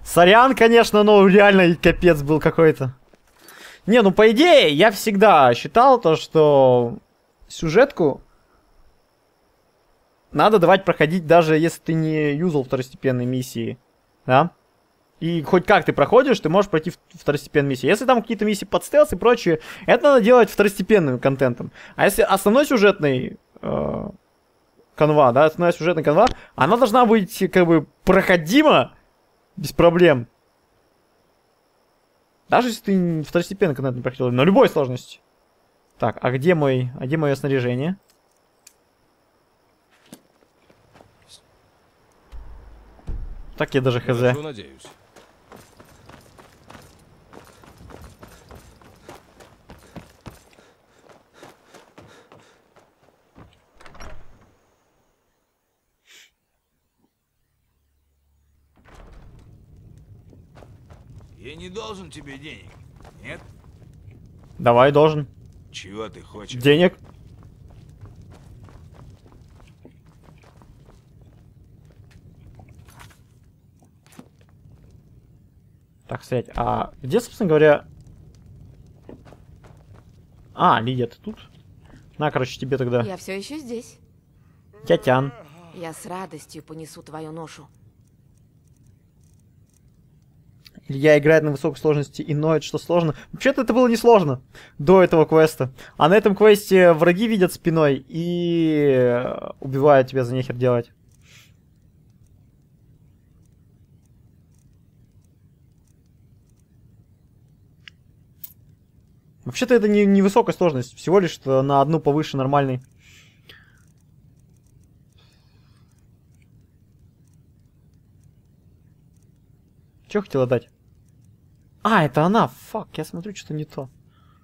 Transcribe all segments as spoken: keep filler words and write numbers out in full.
Сорян, конечно, но реально капец был какой-то. Не, ну по идее, я всегда считал то, что сюжетку надо давать проходить, даже если ты не юзал второстепенные миссии. Да? И хоть как ты проходишь, ты можешь пройти второстепенные миссии. Если там какие-то миссии под стелс и прочее, это надо делать второстепенным контентом. А если основной сюжетный э, канва, да, основная сюжетная канва, она должна быть как бы проходима без проблем. Даже если ты второстепенный контент не проходил, на любой сложности. Так, а где мой, а где мое снаряжение? Так я даже хз. Хорошо, надеюсь. Я не должен тебе денег, нет? Давай, должен. Чего ты хочешь? Денег. Так, стоять. А где, собственно говоря... А, Лидия, ты тут? На, короче, тебе тогда. Я все еще здесь. Тятян. Я с радостью понесу твою ношу. Илья играет на высокой сложности и ноет, что сложно. Вообще-то это было несложно до этого квеста. А на этом квесте враги видят спиной и убивают тебя за нехер делать. Вообще-то это не, не высокая сложность, всего лишь на одну повыше нормальный. Чё хотела дать? А, это она! Фак, я смотрю, что-то не то.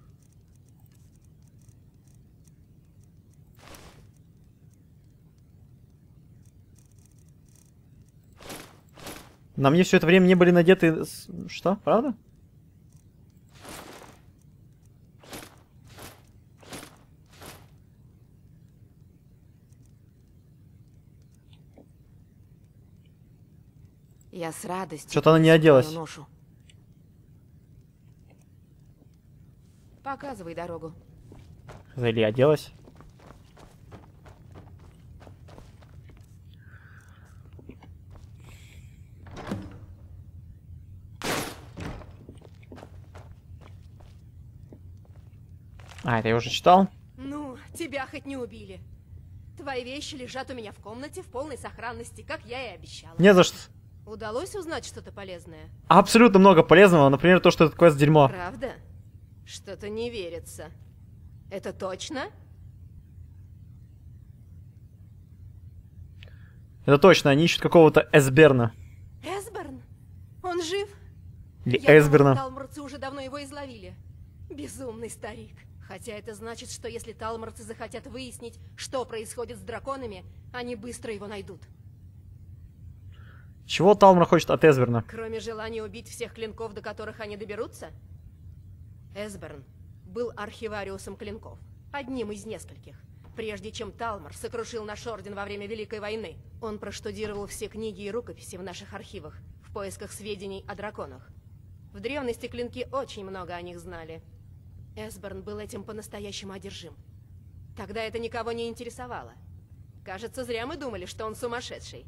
На мне все это время не были надеты... Что? Правда? Я с радостью. Что-то она не оделась. Ношу. Показывай дорогу. Или оделась. А, это я уже читал. Ну, тебя хоть не убили. Твои вещи лежат у меня в комнате в полной сохранности, как я и обещала. Не за что. Удалось узнать что-то полезное? Абсолютно много полезного. Например, то, что этот квест дерьмо. Правда? Что-то не верится. Это точно? Это точно, они ищут какого-то Эсберна. Эсберн? Он жив? Или Я Эсберна. думала, талморцы уже давно его изловили. Безумный старик. Хотя это значит, что если талморцы захотят выяснить, что происходит с драконами, они быстро его найдут. Чего Талмор хочет от Эсберна? Кроме желания убить всех клинков, до которых они доберутся? Эсберн был архивариусом клинков, одним из нескольких. Прежде чем Талмор сокрушил наш орден во время Великой войны, он проштудировал все книги и рукописи в наших архивах в поисках сведений о драконах. В древности клинки очень много о них знали. Эсберн был этим по-настоящему одержим. Тогда это никого не интересовало. Кажется, зря мы думали, что он сумасшедший.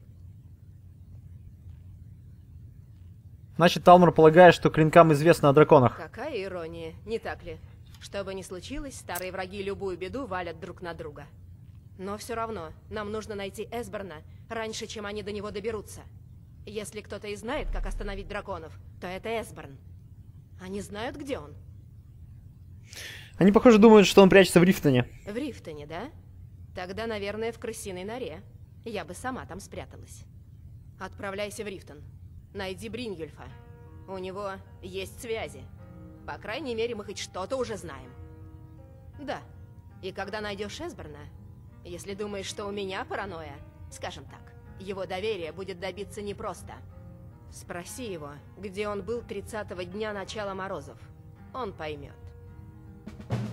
Значит, Талмор полагает, что клинкам известно о драконах. Какая ирония, не так ли? Что бы ни случилось, старые враги любую беду валят друг на друга. Но все равно, нам нужно найти Эсберна раньше, чем они до него доберутся. Если кто-то и знает, как остановить драконов, то это Эсберн. Они знают, где он? Они, похоже, думают, что он прячется в Рифтоне. В Рифтоне, да? Тогда, наверное, в крысиной норе. Я бы сама там спряталась. Отправляйся в Рифтон. Найди Брингюльфа. У него есть связи. По крайней мере, мы хоть что-то уже знаем. Да. И когда найдешь Эсберна, если думаешь, что у меня паранойя, скажем так, его доверие будет добиться непросто. Спроси его, где он был тридцатого дня начала морозов. Он поймет.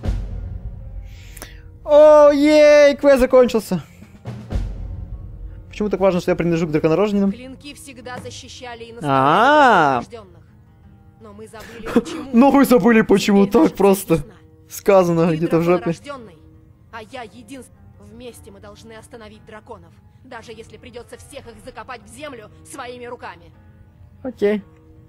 О, ей, квест закончился. Почему так важно, что я принадлежу к драконорожденным? Клинки всегда защищали и А-а-а. наставляли рожденных. Но мы забыли, почему. Но вы забыли, почему Теперь так наша цель просто. ясна. Сказано Ты где-то в жопе. драконорожденный, а я единственный. Вместе мы должны остановить драконов, даже если придется всех их закопать в землю своими руками. Окей.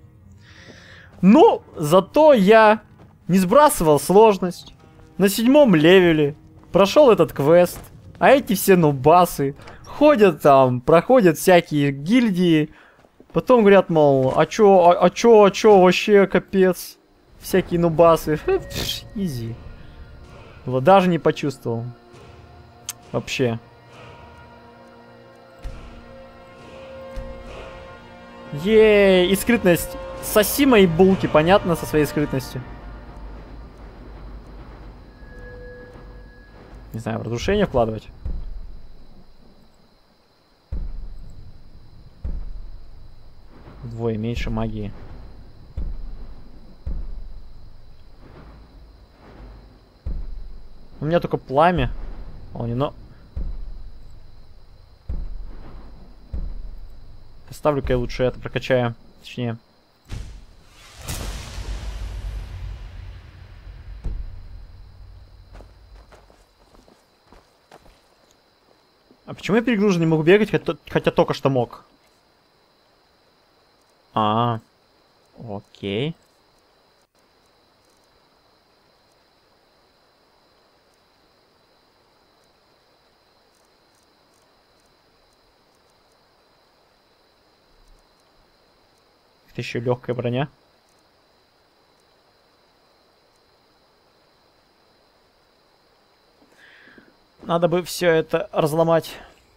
Ну, зато я не сбрасывал сложность. На седьмом левеле прошел этот квест. А эти все нубасы ходят там, проходят всякие гильдии. Потом говорят, мол, а чё, а, а чё, а чё, вообще капец. Всякие нубасы. Изи. Вот даже не почувствовал. Вообще. Ей, и скрытность. Соси мои булки, понятно, со своей скрытностью. Не знаю, в разрушение вкладывать. Вдвое меньше магии. У меня только пламя. О, не, но... Поставлю-ка я лучше это прокачаю. Точнее. А почему я перегружен, не могу бегать, хотя, хотя только что мог? А, окей. Это еще легкая броня. Надо бы все это разломать.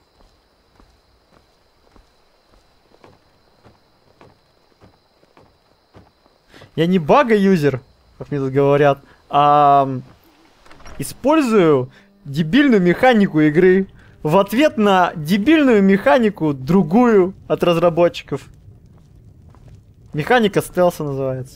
Я не бага-юзер, как мне тут говорят, а использую дебильную механику игры в ответ на дебильную механику другую от разработчиков. Механика стелса называется.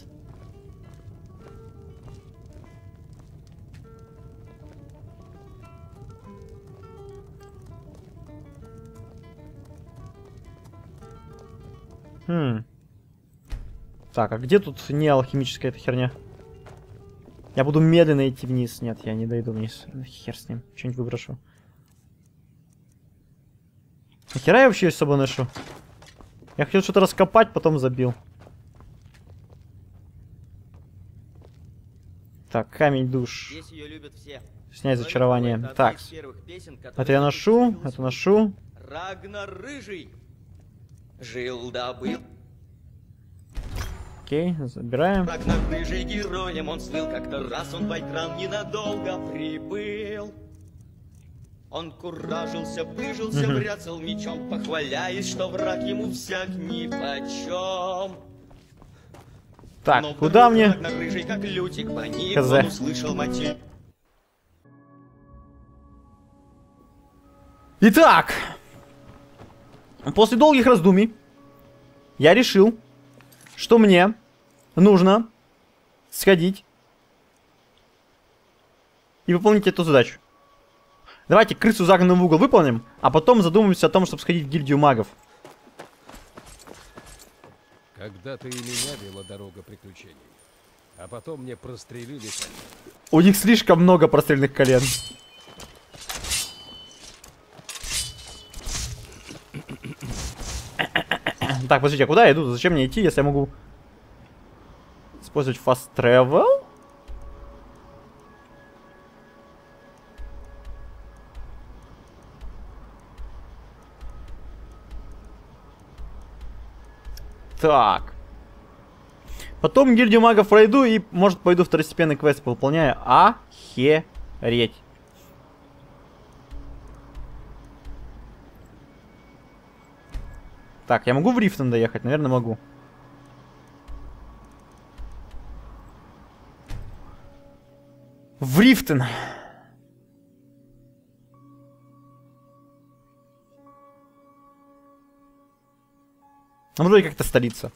Хм. Так, а где тут не алхимическая эта херня? Я буду медленно идти вниз. Нет, я не дойду вниз. Хер с ним. Что-нибудь выброшу. Нахера я вообще с собой ношу? Я хотел что-то раскопать, потом забил. Так, камень душ. Снять зачарование. Так. Это я ношу, это ношу. Рагнар Рыжий. Жил да был. Окей, забираем. Рагнар Рыжий героем он слыл, как-то раз он в Айтран ненадолго прибыл. Он куражился, пыжился, Мгм. бряцал мечом, похваляясь, что враг ему всяк нипочем. Так, Но куда вдруг мне? Рагнар Рыжий, как лютик, паник, Хз. он услышал мотив. Итак, после долгих раздумий я решил, что мне нужно сходить и выполнить эту задачу. Давайте крысу загнанную в угол выполним, а потом задумаемся о том, чтобы сходить в гильдию магов. Когда-то и меня вела дорога приключений, а потом мне прострелили. У них слишком много прострельных колен. Так, подождите, а куда я иду? Зачем мне идти, если я могу использовать fast travel? Так. Потом гильдию магов пройду и, может, пойду второстепенный квест выполняю. Охереть. Так, я могу в Рифтон доехать? Наверное, могу. В Рифтон. Ну, вроде как-то столица.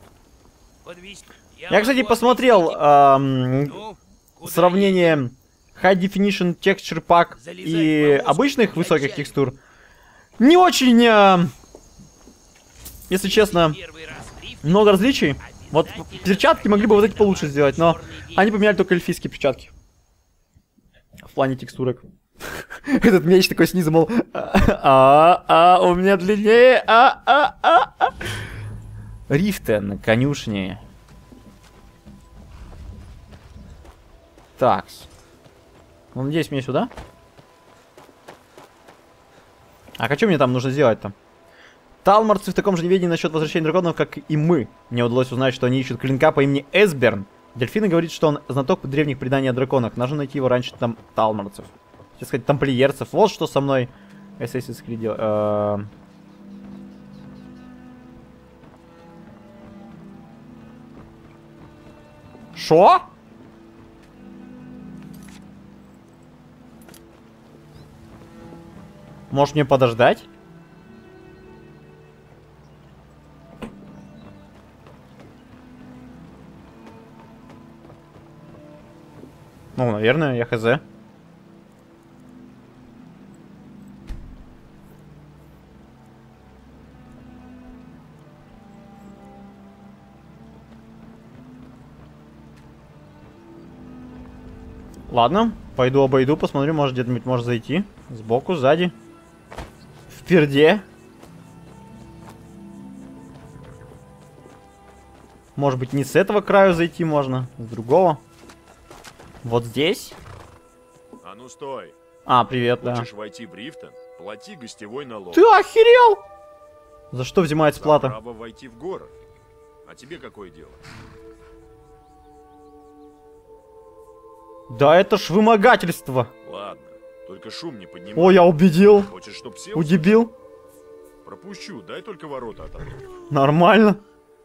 Я, кстати, посмотрел эм, Ну, куда сравнение High Definition Texture Pack и обычных высоких текстур не очень, э, если честно, много различий. Вот перчатки могли бы вот эти получше сделать, но они поменяли только эльфийские перчатки. В плане текстурок. Этот меч такой снизу, мол, а, а, у меня длиннее, а, а, а, а. Рифтен, конюшни. Так. Ну, надеюсь, мне сюда. А что мне там нужно сделать-то? Талморцы в таком же неведении насчет возвращения драконов, как и мы. Мне удалось узнать, что они ищут клинка по имени Эсберн. Дельфина говорит, что он знаток древних преданий о драконах. Нужно найти его раньше там талморцев. Хотел сказать, тамплиерцев. Вот что со мной Assassin's Creed делал. Шо? Может мне подождать? Ну, наверное, я хз. Ладно, пойду обойду, посмотрю, может где-нибудь может зайти. Сбоку, сзади. Впереди. Может быть, не с этого краю зайти можно, с другого. Вот здесь. А ну стой. А, привет, да. Хочешь войти в Рифтон? Плати гостевой налог. Ты охерел? За что взимается За плата? право войти в город. А тебе какое дело? Да это ж вымогательство. Ладно, только шум не поднимай. О, я убедил. Хочешь, чтоб все Удебил. Пропущу, дай только ворота отопру. Нормально.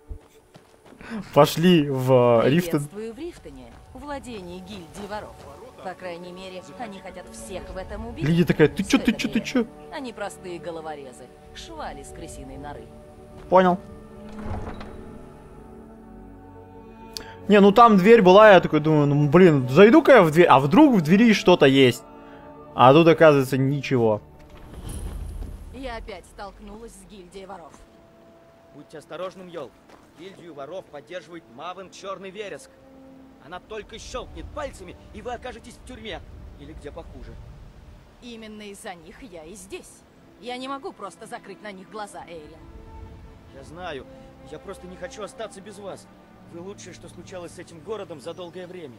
Пошли в э, Рифтон. Приветствую в Рифтоне, владении гильдии воров. По крайней мере, они хотят всех в этом убить. Лидия такая, ты чё, Всё ты это чё, ты мило. чё? Они простые головорезы, швали с крысиной норы. Понял. Не, ну там дверь была, я такой думаю, ну блин, зайду-ка я в дверь, а вдруг в двери что-то есть. А тут оказывается ничего. Я опять столкнулась с гильдией воров. Будьте осторожным, Йол. Гильдию воров поддерживает Мавен Черный Вереск. Она только щелкнет пальцами, и вы окажетесь в тюрьме. Или где похуже. Именно из-за них я и здесь. Я не могу просто закрыть на них глаза, Эйлин. Я знаю. Я просто не хочу остаться без вас. Вы лучшее, что случалось с этим городом за долгое время.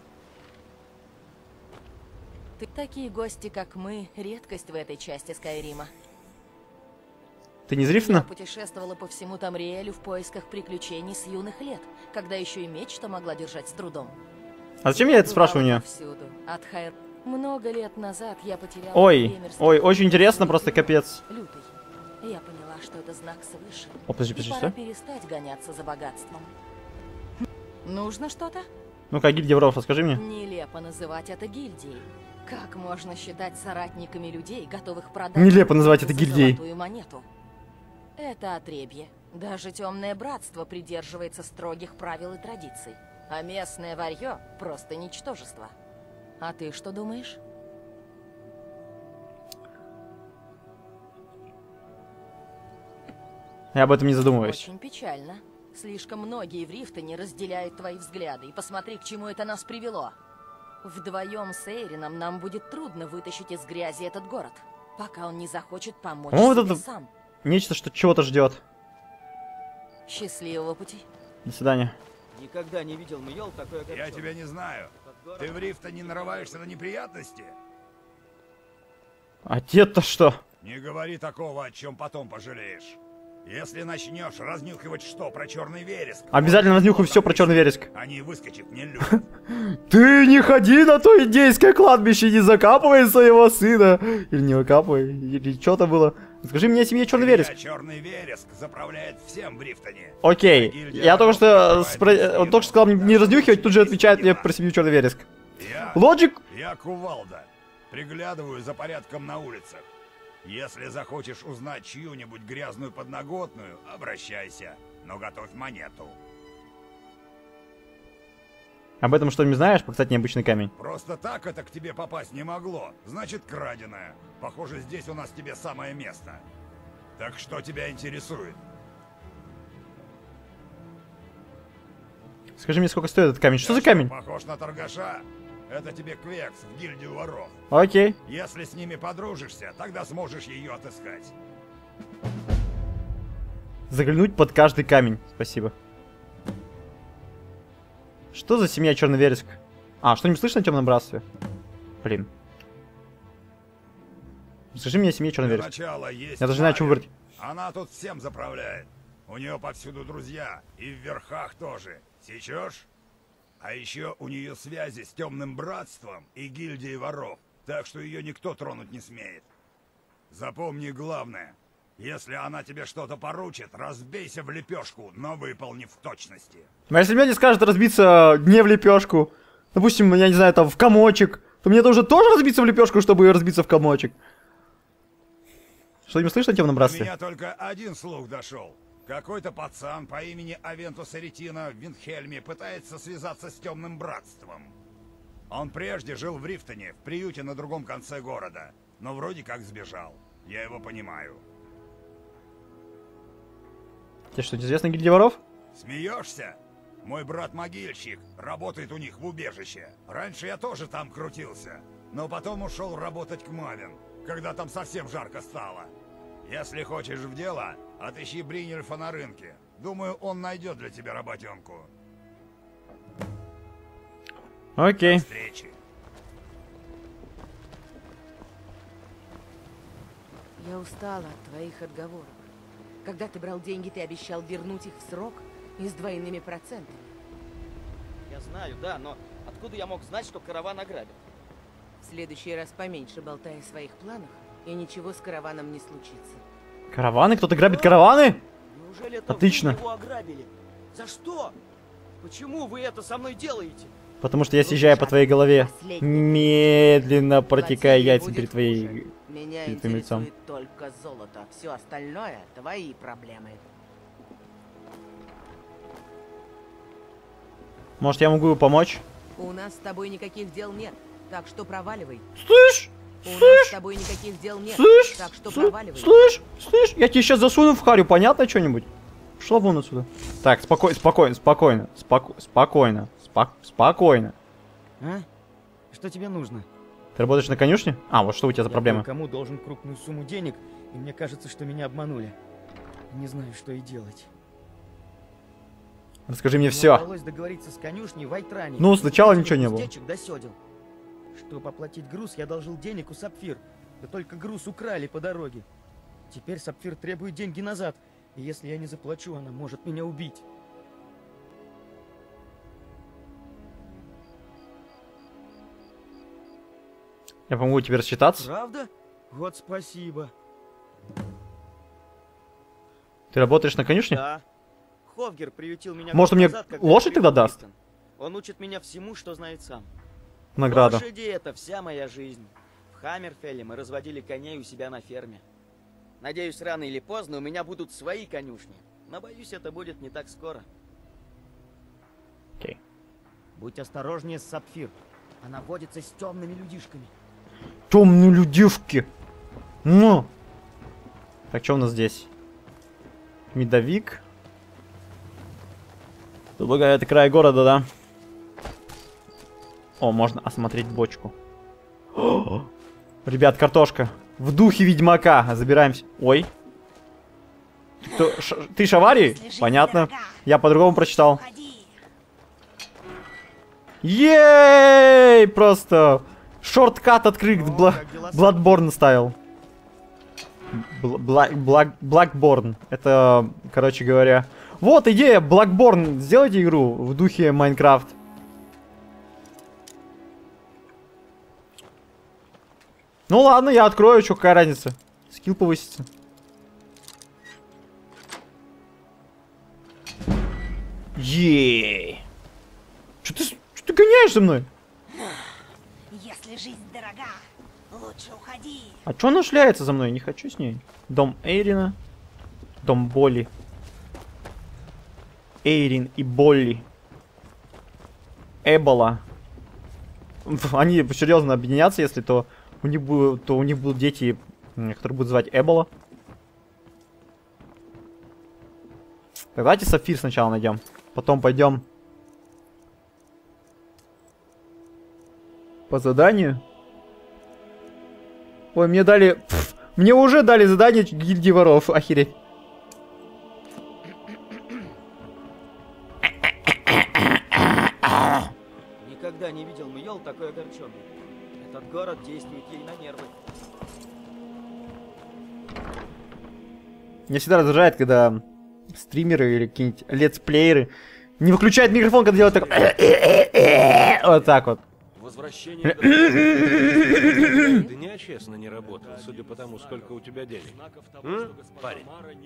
Ты такие гости, как мы, редкость в этой части Скайрима. Ты не из Я Рифтона? путешествовала по всему Тамриэлю в поисках приключений с юных лет, когда еще и меч-то могла держать с трудом. А зачем я это спрашиваю у нее? Повсюду, от Хайр... Много лет назад я потеряла... Ой, фермерский ой, очень дом интересно, в просто капец. Лютый. Я поняла, что это знак свыше. О, подожди, И подожди, пора что? перестать гоняться за богатством. Нужно что-то? Ну-ка, гильдия воров, расскажи мне. Нелепо называть это гильдией. Как можно считать соратниками людей, готовых продать... Нелепо называть это за гильдией. золотую монету? Это отребье. Даже темное братство придерживается строгих правил и традиций. А местное варье — просто ничтожество. А ты что думаешь? Я об этом не задумываюсь. Очень печально. Слишком многие в Рифтоне разделяют твои взгляды. И посмотри, к чему это нас привело. Вдвоем с Эйрином нам будет трудно вытащить из грязи этот город, пока он не захочет помочь О, вот себе это- сам. Нечто, что чего-то ждет. Счастливого пути. До свидания. Никогда не видел Мьёл такой огорчённый. Я тебя не знаю. Как город. Ты в Рифтон не нарываешься на неприятности? А те-то что? Не говори такого, о чем потом пожалеешь. Если начнешь разнюхивать что про черный вереск... Обязательно разнюхаю все про черный вереск. Они выскочат, не любят. Ты не ходи на то индейское кладбище, не закапывай своего сына. Или не выкапывай, или что-то было. Скажи мне о семье черный вереск. Черный вереск заправляет всем в Рифтоне. Окей. Я только что, спро... он только что сказал мне не разнюхивать, тут же отвечает мне про семью черный вереск. Я... Лоджик? Я кувалда. Приглядываю за порядком на улицах. Если захочешь узнать чью-нибудь грязную подноготную, обращайся, но готовь монету. Об этом что-нибудь знаешь? Кстати, необычный камень. Просто так это к тебе попасть не могло. Значит, краденое. Похоже, здесь у нас тебе самое место. Так что тебя интересует? Скажи мне, сколько стоит этот камень? Что Я за камень? Похож на торгаша. Это тебе квекс в гильдию воров. Окей. Если с ними подружишься, тогда сможешь ее отыскать. Заглянуть под каждый камень. Спасибо. Что за семья Черный Вереск? А, что-нибудь слышно о Темном Братстве? Блин. Скажи мне о семье Черный Для Вереск. начала есть Я даже не знаю, о чем Мария. говорить. Она тут всем заправляет. У нее повсюду друзья. И в верхах тоже. Сечешь? А еще у нее связи с Темным Братством и гильдией воров. Так что ее никто тронуть не смеет. Запомни главное. Если она тебе что-то поручит, разбейся в лепешку, но выполни в точности. Но если мне не скажет разбиться не в лепешку, допустим, я не знаю, там в комочек, то мне должен тоже разбиться в лепешку, чтобы разбиться в комочек. Что-нибудь слышно о Темном У Братстве? меня только один слух дошел. Какой-то пацан по имени Авентус Аретина в Виндхельме пытается связаться с Темным Братством. Он прежде жил в Рифтоне, в приюте на другом конце города, но вроде как сбежал. Я его понимаю. Тебе что, известно гильдия воров? Смеешься? Мой брат-могильщик работает у них в убежище. Раньше я тоже там крутился, но потом ушел работать к Мавин, когда там совсем жарко стало. Если хочешь в дело, отыщи Бринельфа на рынке. Думаю, он найдет для тебя работенку. Окей. До встречи. Я устала от твоих отговорок. Когда ты брал деньги, ты обещал вернуть их в срок и с двойными процентами. Я знаю, да, но откуда я мог знать, что караван ограбят? В следующий раз поменьше болтай о своих планах, и ничего с караваном не случится. Караваны? Кто-то грабит караваны? Неужели это Отлично. вы его ограбили? За что? Почему вы это со мной делаете? Потому что я съезжаю по твоей голове, медленно протекая яйцем перед твоей... Меня перед твоим лицом. интересует только золото. Все остальное — твои проблемы. Может, я могу помочь? У нас с тобой никаких дел нет, так что проваливай. Слышь? У нас Слышь? с тобой никаких дел нет, Слышь? так что Слышь? проваливай. Слышь? Слышь? Я тебе сейчас засуну в харю, понятно что-нибудь? Шла вон отсюда. Так, спокойно, спокойно, спокойно, споко спокойно, спок спокойно. А? Что тебе нужно? Ты работаешь на конюшне? А, вот что у тебя за проблема? Я кому должен крупную сумму денег, и мне кажется, что меня обманули. Не знаю, что и делать. Расскажи мне Мне все. удалось договориться с конюшней в Айтране. Ну, сначала Купить ничего не было. уздечек до сёдел. Чтобы оплатить груз, я должил денег у Сапфир. Да только груз украли по дороге. Теперь Сапфир требует деньги назад. И если я не заплачу, она может меня убить. Я помогу тебе рассчитаться. Правда? Вот спасибо. Ты работаешь на конюшне? Да. Ховгер приютил меня Может, год мне назад, когда лошадь я тогда прибыл в даст? Рифтон. Он учит меня всему, что знает сам. Награда. Лошади — это вся моя жизнь. В Хаммерфелле мы разводили коней у себя на ферме. Надеюсь, рано или поздно у меня будут свои конюшни. Но боюсь, это будет не так скоро. Окей. Будь осторожнее с Сапфир. Она водится с темными людишками. Темные людишки. Ну. Так, что у нас здесь? Медовик. Предлагаю, это край города, да? О, можно осмотреть бочку. О, ребят, картошка. В духе Ведьмака. Забираемся. Ой. Кто, ш, ты Шавари? Понятно. Я по-другому прочитал. Ей! Просто шорткат открыт. Бла Bloodborne ставил. Blackborn. Это, короче говоря... Вот идея, Blackborn. Сделайте игру в духе Майнкрафт. Ну ладно, я открою, что какая разница. Скилл повысится. Ей. Что ты, что ты гоняешь за мной? Если жизнь дорога, лучше уходи. А чё она шляется за мной? Не хочу с ней. Дом Эйрина. Дом Болли. Эйрин и Болли. Эбола. Они серьезно объединятся, если то у них будут, то у них будут дети, которые будут звать Эбола. Давайте Сапфир сначала найдем. Потом пойдем по заданию. Ой, мне дали... Пфф, мне уже дали задание гильдии воров. Охереть. Никогда не видел Мьёл такой огорченный. Этот город действует ей на нервы. Меня всегда раздражает, когда стримеры или какие-нибудь летсплееры не выключают микрофон, когда делают так... Вот так вот. Возвращение... Ты не честно не работал, судя по тому, сколько у тебя денег. М? Парень.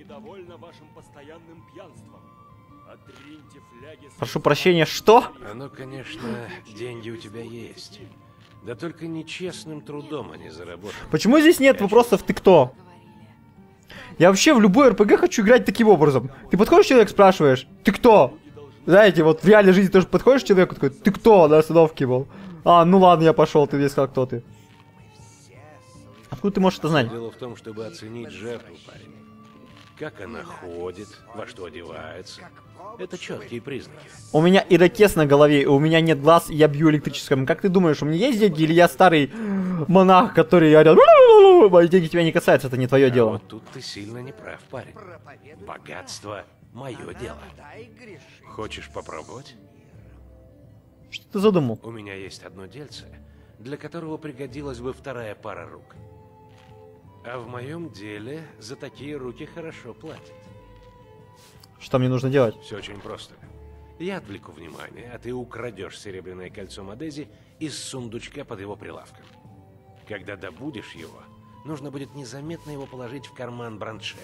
Прошу прощения, что? Оно, конечно, деньги у тебя есть. Да только нечестным трудом они заработали. Почему здесь нет вопросов «ты кто?» Я вообще в любой эр пэ гэ хочу играть таким образом. Ты подходишь к человеку, спрашиваешь «ты кто?» Знаете, вот в реальной жизни тоже подходишь к человеку, такой «ты кто?» На остановке был. А, ну ладно, я пошел, ты мне сказал, кто ты. Откуда ты можешь это знать? Дело в том, чтобы оценить жертву, парень. Как она ходит, во что одевается. Это четкие признаки. У меня ирокез на голове, у меня нет глаз, и я бью электрическим. Как ты думаешь, у меня есть деньги, или я старый монах, который орёт? Мои деньги тебя не касаются, это не твое а дело. Вот тут ты сильно не прав, парень. Богатство — мое дело. Хочешь попробовать? Что ты задумал? У меня есть одно дельце, для которого пригодилась бы вторая пара рук. А в моем деле за такие руки хорошо платят. Что мне нужно делать? Все очень просто. Я отвлеку внимание, а ты украдешь серебряное кольцо Мадези из сундучка под его прилавком. Когда добудешь его, нужно будет незаметно его положить в карман Браншею.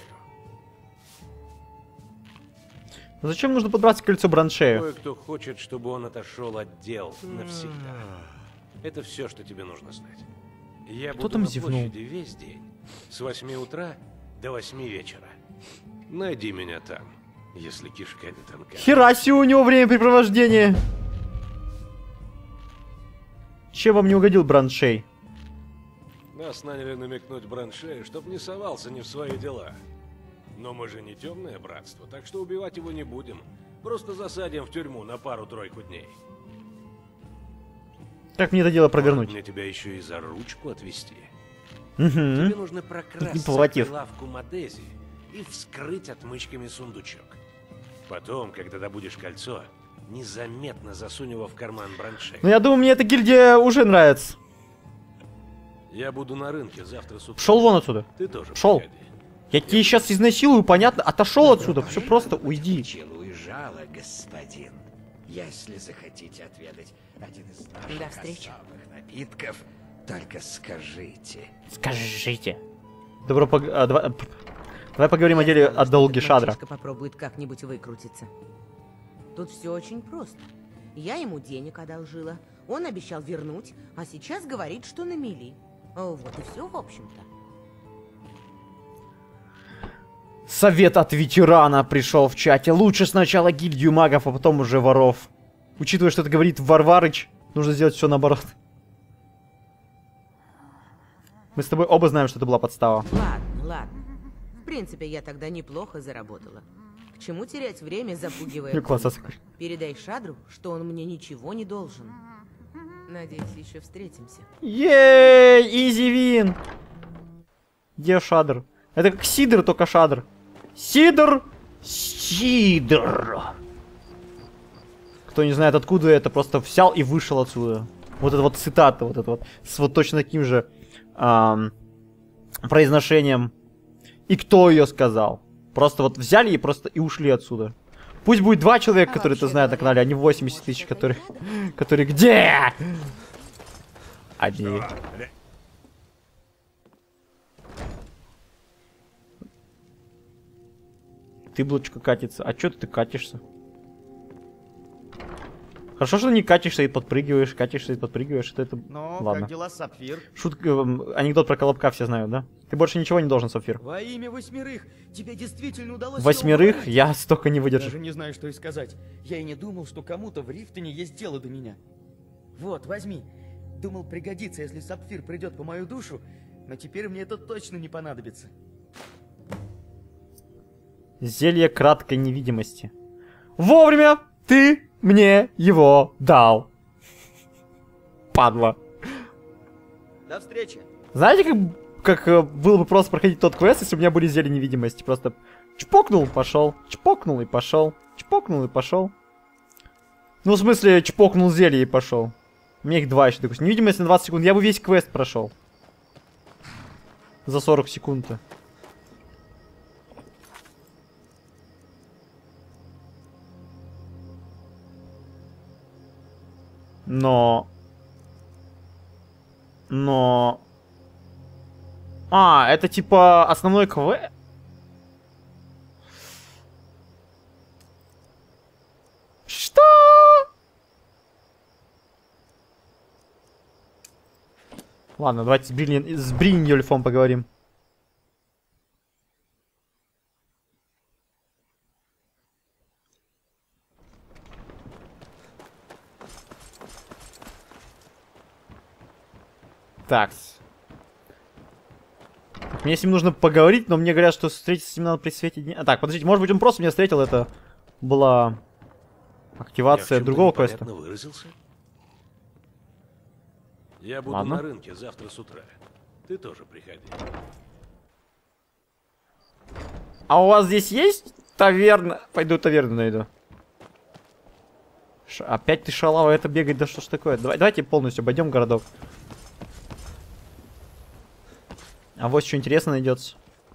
Зачем нужно подбраться к кольцу Браншею? Кое-кто хочет, чтобы он отошел от дел навсегда. Это все, что тебе нужно знать. Я Кто буду там на зевнул? площади весь день, с восьми утра до восьми вечера. Найди меня там, если кишка не тонка. Хераси, у него времяпрепровождение. Чем вам не угодил Браншей? Нас наняли намекнуть Браншею, чтоб не совался не в свои дела. Но мы же не темное братство, так что убивать его не будем. Просто засадим в тюрьму на пару-тройку дней. Как мне это дело провернуть? Мне тебя еще и за ручку отвезти. Угу. Тебе нужно прокрасться к Не прилавку Мадези и вскрыть отмычками сундучок. Потом, когда добудешь кольцо, незаметно засунь его в карман Браншея. Ну я думаю, мне эта гильдия уже нравится. Я буду на рынке завтра с утра. Пшел вон отсюда. Ты тоже Пшел. приходи. Я тебе сейчас изнасилую, понятно? Отошел отсюда. Все просто уйди. Уезжала, господин. Если захотите отведать один из До наших встречи. особых напитков, только скажите. Скажите. Добро пог... а, давай... давай поговорим о деле о долге Шадра. Мальчишка попробует как-нибудь выкрутиться. Тут все очень просто. Я ему денег одолжила, он обещал вернуть, а сейчас говорит, что на мели. Вот и все, в общем-то. Совет от ветерана пришел в чате. Лучше сначала гильдию магов, а потом уже воров. Учитывая, что это говорит Варварыч, нужно сделать все наоборот. Мы с тобой оба знаем, что это была подстава. Ладно, ладно. В принципе, я тогда неплохо заработала. К чему терять время, запугивая? Ну, класс, Кони? Передай Шадру, что он мне ничего не должен. Надеюсь, еще встретимся. Ей, изи вин. Где Шадр? Это как Сидр, только Шадр. Сидр! Сидр! Кто не знает, откуда это, просто взял и вышел отсюда. Вот это вот цитата, вот это вот, с вот точно таким же эм, произношением. И кто ее сказал? Просто вот взяли и просто и ушли отсюда. Пусть будет два человека, которые это знают на канале, а не восемьдесят тысяч, которые... Которые где? Они... Ты, Блочка, катится. А чё ты катишься? Хорошо, что ты не катишься и подпрыгиваешь, катишься и подпрыгиваешь. Это, это... Но Ладно. как дела, Сапфир? Шутка, эм, анекдот про Колобка все знают, да? Ты больше ничего не должен, Сапфир. Во имя восьмерых! Тебе действительно удалось... Восьмерых? Я столько не выдержу. Даже не знаю, что и сказать. Я и не думал, что кому-то в Рифтоне есть дело до меня. Вот, возьми. Думал, пригодится, если Сапфир придет по мою душу, но теперь мне это точно не понадобится. Зелье краткой невидимости. Вовремя ты мне его дал. Падла. До встречи. Знаете, как, как э, было бы просто проходить тот квест, если у меня были зелья невидимости? Просто чпокнул, пошел, чпокнул и пошел, чпокнул и пошел. Ну, в смысле, чпокнул зелье и пошел. У меня их два еще, допустим. Невидимость на двадцать секунд. Я бы весь квест прошел. За сорок секунд-то. Но... Но... А, это типа основной квест? Что? Ладно, давайте с, Брин... с Бриньюльфом поговорим. Так. Мне с ним нужно поговорить, но мне говорят, что встретиться с ним надо при свете дня. А, так, подождите, может быть он просто меня встретил, это была активация другого квеста. Выразился? Я буду Ладно. на рынке завтра с утра. Ты тоже приходи. А у вас здесь есть таверна? Пойду таверну найду. Ш опять ты шалава, это бегать, да что ж такое? Давай, давайте полностью обойдем городок. А вот что интересно найдется.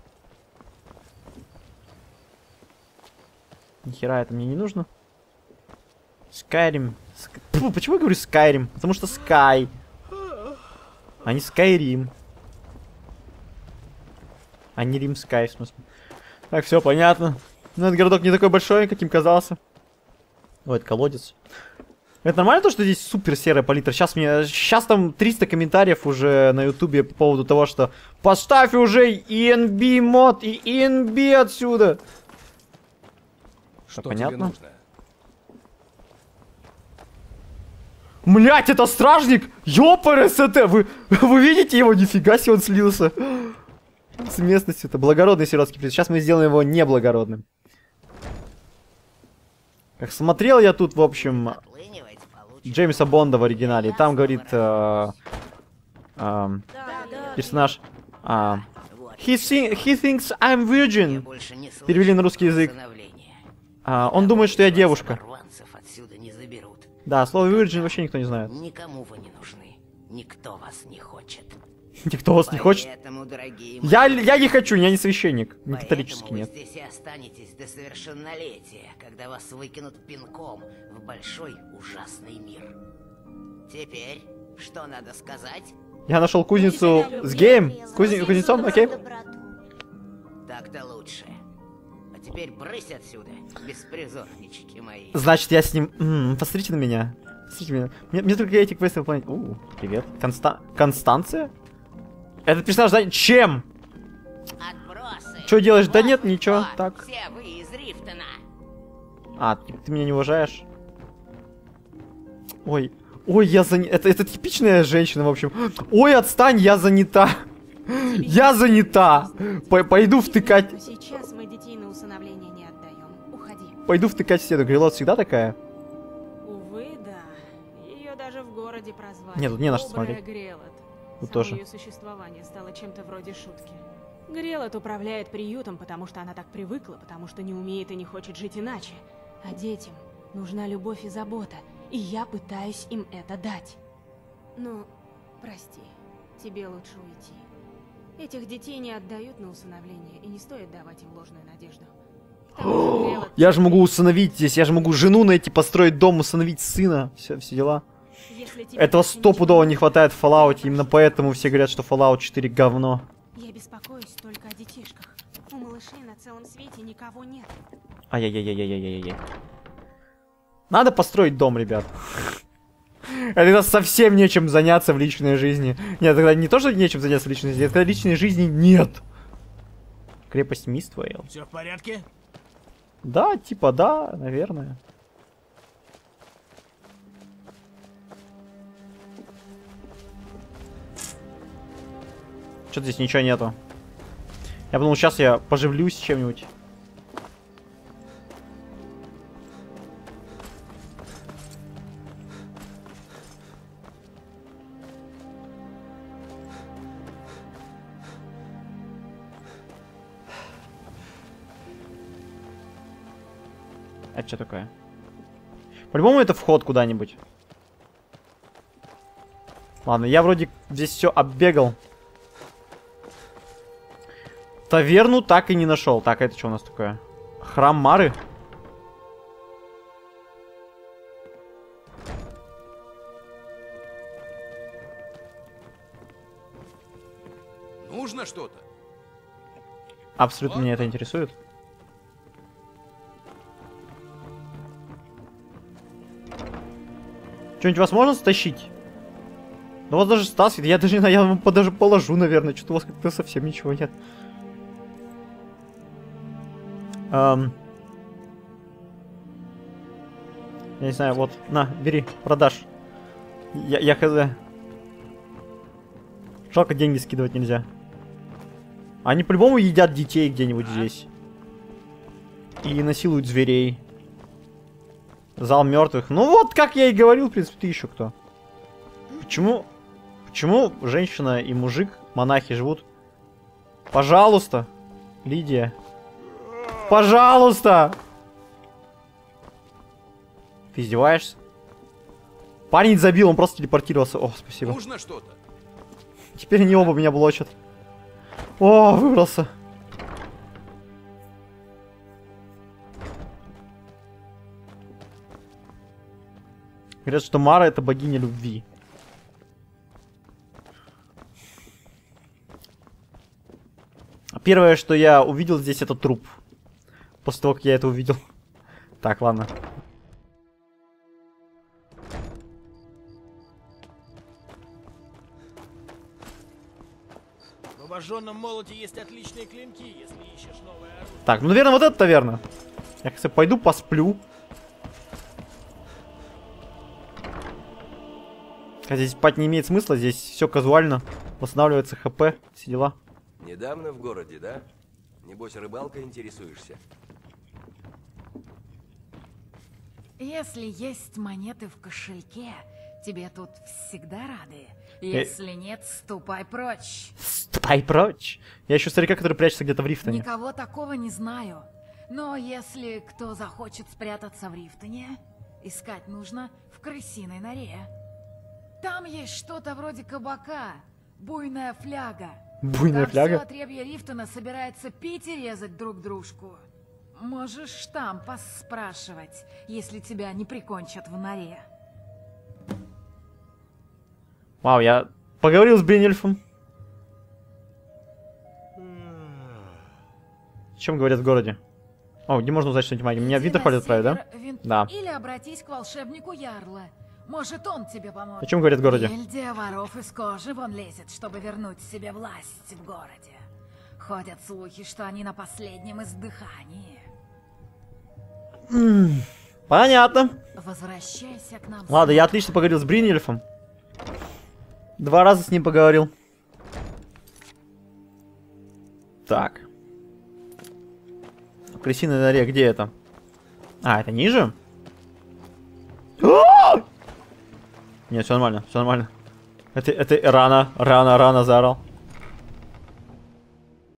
Нихера это мне не нужно. Skyrim. Ск... Фу, почему я говорю Skyrim? Потому что Sky. А не Skyrim. А не Рим Sky, в смысле. Так, все понятно. Но этот городок не такой большой, каким казался. О, это колодец. Это нормально то, что здесь супер серая палитра? Сейчас мне, сейчас там триста комментариев уже на ютубе по поводу того, что поставь уже и эн би мод и и эн би отсюда. Что понятно? тебе нужно? Млять, это стражник! Ёпрст! Вы, вы видите его? Нифига себе, он слился. С местностью. Это благородный сиротский принц. Сейчас мы сделаем его неблагородным. Как смотрел я тут, в общем, Джеймса Бонда в оригинале. И там говорит э, э, персонаж э, he, thi he thinks I'm virgin. Перевели на русский язык. Э, он думает, что я девушка. Да, слово virgin вообще никто не знает. Никому вы не нужны. Никто вас не хочет. Никто вас не хочет? Я, я не хочу, я не священник. Не католический, нет. Вы здесь и останетесь до совершеннолетия, когда вас выкинут пинком в большой ужасный мир. Теперь, что надо сказать? Я нашел кузницу с геем. Кузни... Кузнецом, окей. Так-то лучше. А теперь брысь отсюда, беспризорнички мои. Значит, я с ним... М-м, посмотрите на меня. Посмотрите меня. Мне, мне только эти квесты выполнять. У, привет. Конста... Констанция? Этот персонаж, да? Чем? Отбросы. Что делаешь? Да нет, ничего. Так. Все вы из Рифтона. А, ты, ты меня не уважаешь? Ой. Ой, я занята. Это, это типичная женщина, в общем. Ой, отстань, я занята. Я занята. П Пойду втыкать. Сейчас мы детей на усыновление не отдаем. Уходи. Пойду втыкать в стену. Грилот всегда такая? Увы, да. Ее даже в городе прозвали. Нет, тут не на что Добрая смотреть. Грелот. Тут Само тоже. ее существование стало чем-то вроде шутки. Грелот управляет приютом, потому что она так привыкла, потому что не умеет и не хочет жить иначе. А детям нужна любовь и забота, и я пытаюсь им это дать. Ну, прости, тебе лучше уйти. Этих детей не отдают на усыновление, и не стоит давать им ложную надежду. К тому же Грелот... Я же могу усыновить здесь, я же могу жену найти, построить дом, усыновить сына. Все, все дела. Этого стопудово не хватает в Fallout, именно поэтому все говорят, что Fallout четыре говно. Я беспокоюсь только о детишках. У малышей на целом свете никого нет. Ай-яй-яй-яй-яй-яй-яй. Надо построить дом, ребят. Это совсем нечем заняться в личной жизни. Нет, тогда не то, что нечем заняться в личной жизни, это личной жизни нет. Крепость Миствейл. Все в порядке? Да, типа да, наверное. Что-то здесь ничего нету. Я подумал, сейчас я поживлюсь чем-нибудь. Это что такое? По-любому это вход куда-нибудь. Ладно, я вроде здесь все оббегал. Таверну так и не нашел. Так, это что у нас такое? Храм Мары? Нужно что-то? Абсолютно меня это интересует. Что-нибудь вас можно стащить? Ну вас даже стаскивает. Я даже, я вам даже положу, наверное. Что-то у вас как-то совсем ничего нет. Эм... Я не знаю, вот, на, бери, продашь. Я, я хз. Жалко, деньги скидывать нельзя. Они по-любому едят детей где-нибудь здесь. И насилуют зверей. Зал мертвых. Ну вот, как я и говорил, в принципе, ты еще кто. Почему? Почему женщина и мужик, монахи, живут? Пожалуйста, Лидия. Пожалуйста! Ты издеваешься? Парень забил, он просто телепортировался. О, спасибо. Нужно что-то. Теперь они оба меня блочат. О, выбрался. Говорят, что Мара — это богиня любви. Первое, что я увидел здесь, это труп. После того, как я это увидел. Так, ладно. В обожженном молоте есть отличные клинки, если ищешь новое оружие. Так, ну, наверное, вот это таверна. Я, кстати, пойду посплю. Хотя здесь спать не имеет смысла, здесь все казуально. Восстанавливается хп, все дела. Недавно в городе, да? Небось, рыбалкой интересуешься? Если есть монеты в кошельке, тебе тут всегда рады. Если нет, ступай прочь. Ступай прочь. Я ищу старика, который прячется где-то в Рифтоне. Никого такого не знаю. Но если кто захочет спрятаться в Рифтоне, искать нужно в крысиной норе. Там есть что-то вроде кабака. Буйная фляга. Буйная там фляга? Все отребье Рифтона собирается пить и резать друг дружку. Можешь там поспрашивать, если тебя не прикончат в норе. Вау, я поговорил с Бринельфом. О чем говорят в городе? О, где можно узнать что-нибудь магии? Меня в Винтерхолл отправить, да? Вин... Да. Или обратись к волшебнику Ярла. Может, он тебе поможет. О чем говорят в городе? Гильдия воров из кожи вон лезет, чтобы вернуть себе власть в городе. Ходят слухи, что они на последнем издыхании. М-м, понятно. Возвращайся к нам. Ладно, я отлично поговорил с Бринельфом. Два раза с ним поговорил. Так. В крысиной норе, где это? А, это ниже? Нет, все нормально, все нормально. Это, это рано, рано, рано заорал.